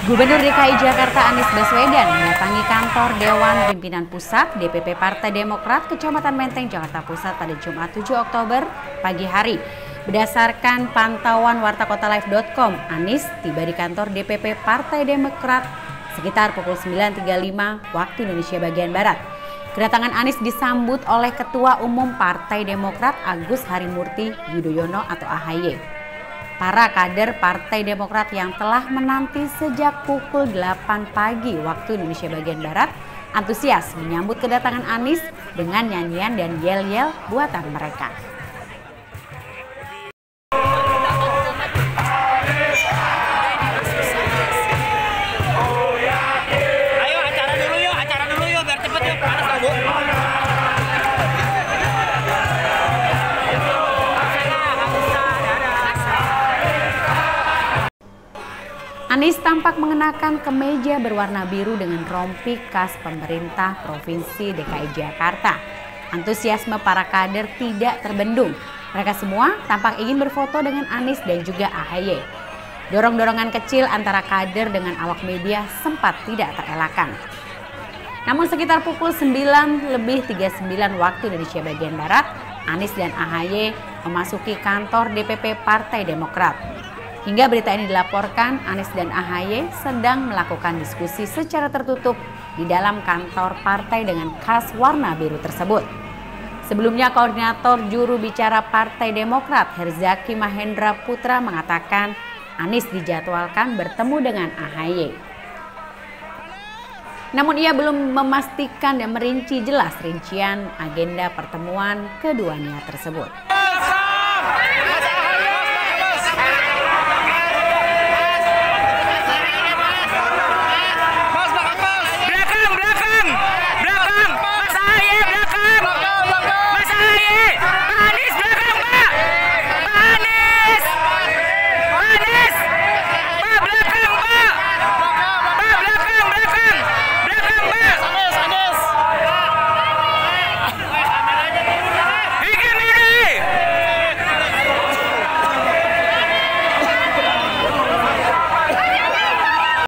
Gubernur DKI Jakarta Anies Baswedan mendatangi kantor Dewan Pimpinan Pusat DPP Partai Demokrat Kecamatan Menteng, Jakarta Pusat pada Jumat 7 Oktober pagi hari. Berdasarkan pantauan wartakotalive.com, Anies tiba di kantor DPP Partai Demokrat sekitar pukul 9.35 waktu Indonesia bagian Barat. Kedatangan Anies disambut oleh Ketua Umum Partai Demokrat Agus Harimurti Yudhoyono atau AHY. Para kader Partai Demokrat yang telah menanti sejak pukul 8 pagi waktu Indonesia bagian Barat antusias menyambut kedatangan Anies dengan nyanyian dan yel-yel buatan mereka. Ayo acara dulu yuk biar cepet yuk, panas Bu. Anies tampak mengenakan kemeja berwarna biru dengan rompi khas pemerintah Provinsi DKI Jakarta. Antusiasme para kader tidak terbendung. Mereka semua tampak ingin berfoto dengan Anies dan juga AHY. Dorong-dorongan kecil antara kader dengan awak media sempat tidak terelakkan. Namun sekitar pukul 9:39 waktu Indonesia bagian Barat, Anies dan AHY memasuki kantor DPP Partai Demokrat. Hingga berita ini dilaporkan, Anies dan AHY sedang melakukan diskusi secara tertutup di dalam kantor partai dengan khas warna biru tersebut. Sebelumnya, Koordinator Juru Bicara Partai Demokrat Herzaki Mahendra Putra mengatakan Anies dijadwalkan bertemu dengan AHY. Namun ia belum memastikan dan merinci jelas rincian agenda pertemuan keduanya tersebut.